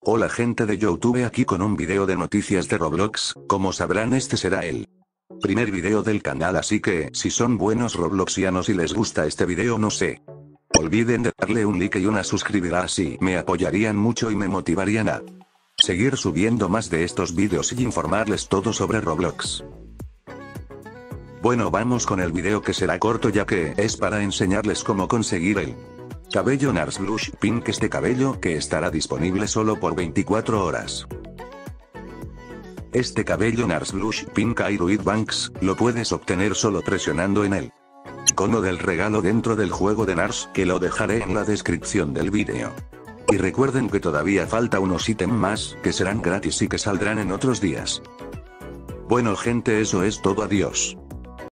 Hola gente de YouTube, aquí con un video de noticias de Roblox. Como sabrán, este será el primer video del canal, así que si son buenos robloxianos y les gusta este video, no se olviden de darle un like y una suscribirá, así me apoyarían mucho y me motivarían a seguir subiendo más de estos vídeos y informarles todo sobre Roblox. Bueno, vamos con el video, que será corto ya que es para enseñarles cómo conseguir el cabello NARS Blush Pink, este cabello que estará disponible solo por 24 horas. Este cabello NARS Blush Pink Aeroid Banks, lo puedes obtener solo presionando en el icono del regalo dentro del juego de NARS, que lo dejaré en la descripción del vídeo. Y recuerden que todavía falta unos ítems más, que serán gratis y que saldrán en otros días. Bueno gente, eso es todo, adiós.